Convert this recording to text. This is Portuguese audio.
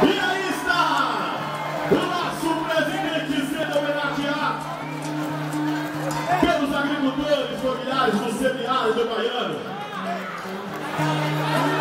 E aí está o nosso presidente sendo homenageado pelos agricultores familiares do semiárido baiano.